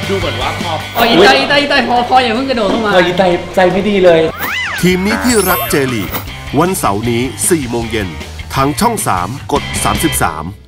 ดูเหมือนว่าพออีไตพออย่าเพิ่งกระโดดลงมาอีไตใจไม่ดีเลยทีมนี้ที่รักเจลีกวันเสาร์นี้ 4 โมงเย็นทางช่อง 3 กด 33